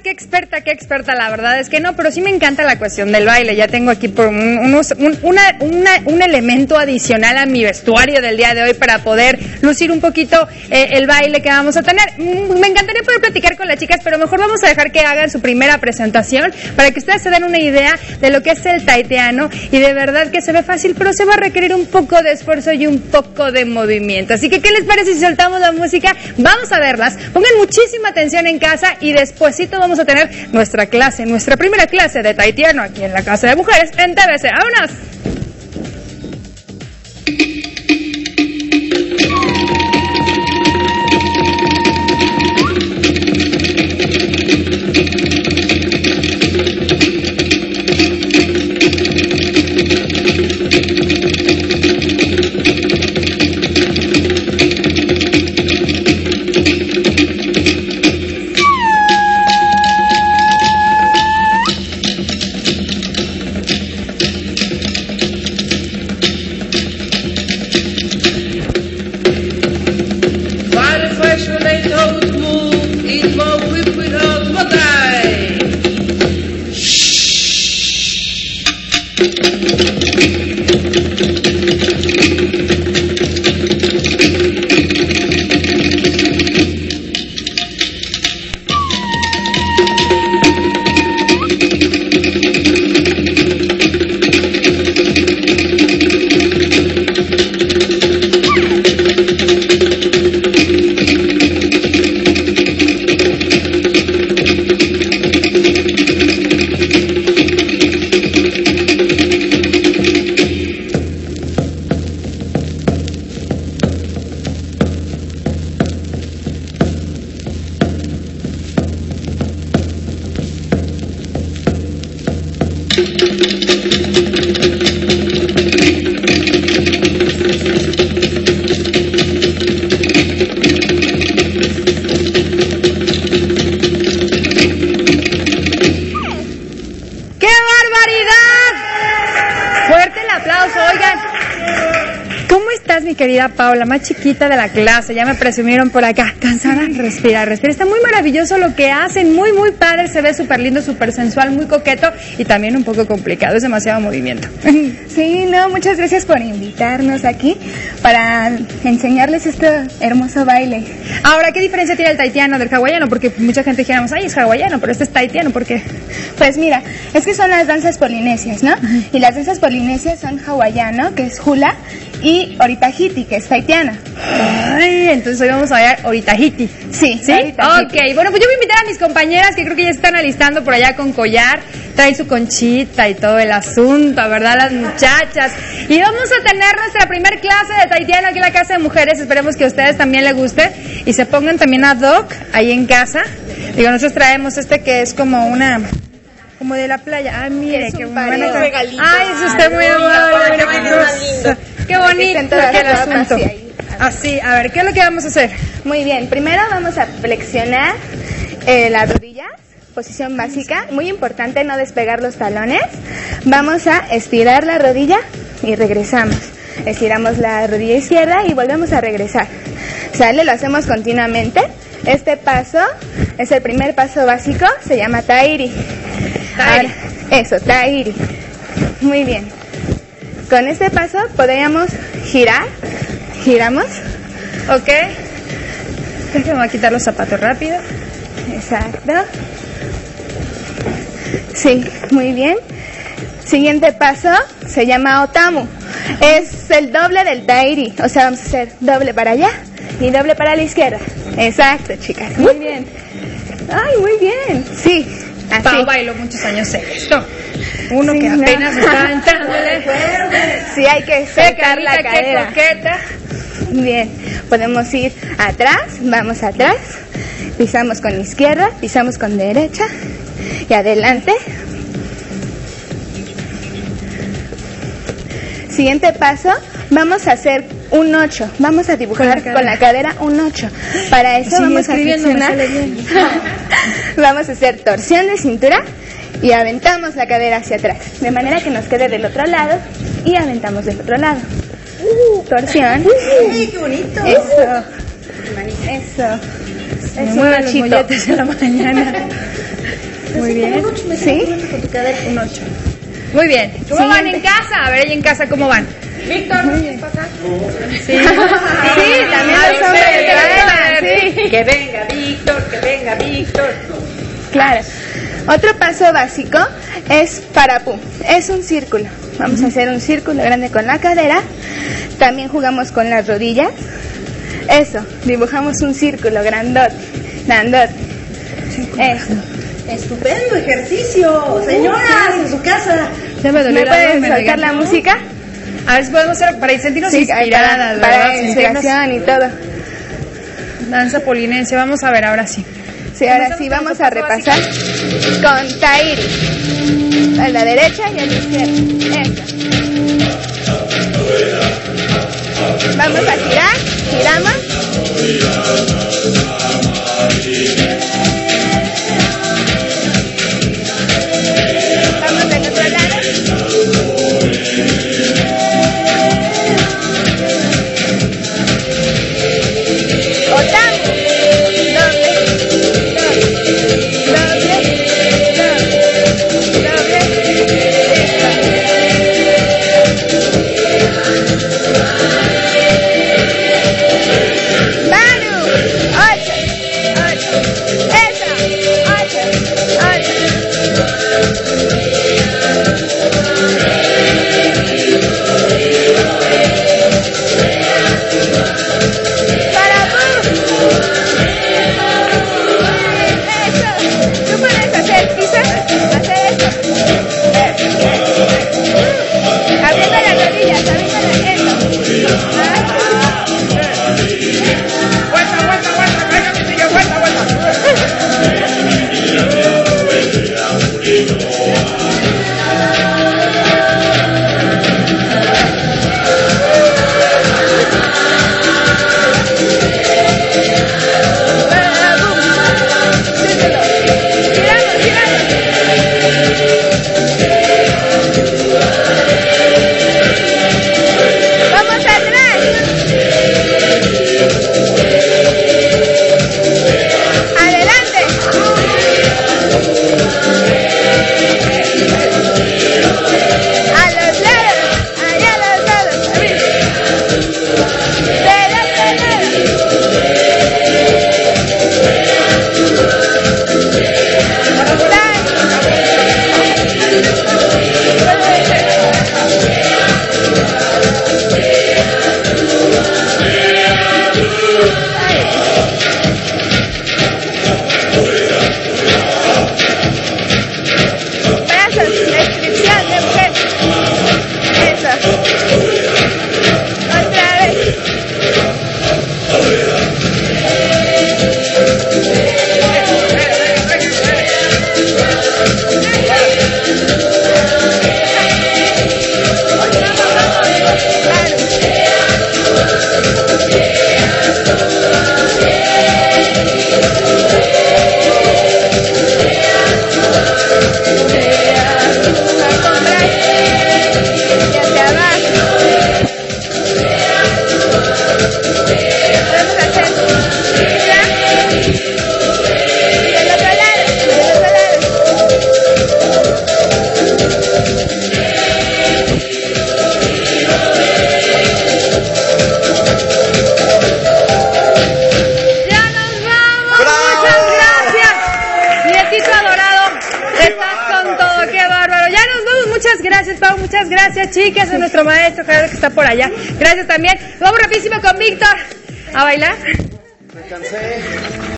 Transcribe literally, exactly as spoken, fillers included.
qué experta, qué experta, la verdad es que no, pero sí me encanta la cuestión del baile. Ya tengo aquí por un, unos, un, una, una, un elemento adicional a mi vestuario del día de hoy para poder lucir un poquito eh, el baile que vamos a tener. Me encantaría poder platicar con las chicas, pero mejor vamos a dejar que hagan su primera presentación para que ustedes se den una idea de lo que es el tahitiano, y de verdad que se ve fácil, pero se va a requerir un poco de esfuerzo y un poco de movimiento. Así que, ¿qué les parece si soltamos la música? Vamos a verlas, pongan muchísima atención en casa y despuesito vamos a tener nuestra clase, nuestra primera clase de tahitiano aquí en la Casa de Mujeres en T V C. ¡Vámonos! Querida Paula, más chiquita de la clase, ya me presumieron por acá. Cansada, respira, respira. Está muy maravilloso lo que hacen, muy, muy padre, se ve súper lindo, súper sensual, muy coqueto y también un poco complicado, es demasiado movimiento. Sí, no, muchas gracias por invitarnos aquí para enseñarles este hermoso baile. Ahora, ¿qué diferencia tiene el tahitiano del hawaiano? Porque mucha gente dijéramos, ay, es hawaiano, pero este es tahitiano, ¿por qué? Pues mira, es que son las danzas polinesias, ¿no? Uh-huh. Y las danzas polinesias son hawaiano, que es hula, y oritahiti, que es tahitiana. Ay, entonces hoy vamos a ver oritahiti. Sí, ¿sí? Ok, bueno, pues yo voy a invitar a mis compañeras que creo que ya están alistando por allá con collar, traen su conchita y todo el asunto, ¿verdad? Las muchachas. Y vamos a tener nuestra primer clase de tahitiano aquí en la Casa de Mujeres. Esperemos que a ustedes también les guste y se pongan también ad hoc ahí en casa. Digo, nosotros traemos este que es como una... como de la playa. Ah, mire, qué bueno. Ay, es usted muy amable. Mira qué cosa. Qué bonito el asunto. Así, a ver, ¿qué es lo que vamos a hacer? Muy bien, primero vamos a flexionar eh, las rodillas, posición básica, muy importante no despegar los talones. Vamos a estirar la rodilla y regresamos. Estiramos la rodilla izquierda y volvemos a regresar. ¿Sale? Lo hacemos continuamente. Este paso es el primer paso básico, se llama tahiri. Tahiri. Ahora, eso, tahiri. Muy bien. Con este paso podríamos girar. Giramos. Ok. Déjame quitar los zapatos rápido. Exacto. Sí, muy bien. Siguiente paso se llama otamu. Es el doble del tahiri. O sea, vamos a hacer doble para allá y doble para la izquierda. Exacto, chicas. Muy bien. Ay, muy bien. Sí. Así. Pau bailó muchos años esto. Uno sí, que apenas no. Está entrándole. Sí, hay que secar la cadera. Qué coqueta. Bien, podemos ir atrás, vamos atrás, pisamos con izquierda, pisamos con derecha y adelante. Siguiente paso, vamos a hacer un ocho, vamos a dibujar con la, con la cadera un ocho. Para eso sí, vamos a flexionar. Vamos a hacer torsión de cintura y aventamos la cadera hacia atrás, de manera que nos quede del otro lado y aventamos del otro lado. Uh, torsión. ¡Uy, qué bonito! Eso. Eso. Me mueven los molletes en la mañana. Muy bien. ¿Sí? Un ocho. Muy bien. ¿Cómo Siguiente. van en casa? A ver, ahí en casa, ¿cómo van? Víctor, ¿no quieres pasar? Sí. Sí, también A los ver, hombres ustedes, bailan, a ver. sí. Que venga Víctor, que venga Víctor. Claro. Otro paso básico es parapú. Es un círculo. Vamos a hacer un círculo grande con la cadera. También jugamos con las rodillas. Eso, dibujamos un círculo grandote, grandote. Eso. Estupendo ejercicio, señoras, en su casa. Ya me dolió ¿Me la pueden voz, me soltar la regañó. música? A ver si podemos hacer para sentirnos Sí, inspiradas, para, ¿verdad? para Sentirnos- inspiración y todo. Danza polinesia, vamos a ver ahora sí. Sí, ahora sí vamos a repasar con Tairi. A la derecha y a la izquierda. Eso. Vamos a girar, giramos. Vamos del otro lado. Otamu. Doble. Doble. Doble. Doble. Listo. Manu. Ocho. Ocho. Eso. Ocho. Ocho. Parapú. Eso. Tú puedes hacer, quizás hacer esto. Abriendo las rodillas, abriendo las eso. Ah. Vuelta, vuelta, vuelta, venga mi niño, vuelta, vuelta. Giramos, giramos. Vamos atrás. Adelante. A los lados, allá a los lados. Del otro lado. Brazos, descripción de mujer. Eso. Otra vez. Y hacia abajo. Vamos a hacer gira. Del otro lado, del otro lado. ¡Ya nos vamos! ¡Muchas gracias! Nietito adorado, estás con todo, qué bárbaro. Ya nos vamos, muchas gracias, Pau, muchas gracias, chicas, a nuestro maestro Javier que está por allá. Gracias también. Vamos rapidísimo con Víctor a bailar. Me cansé.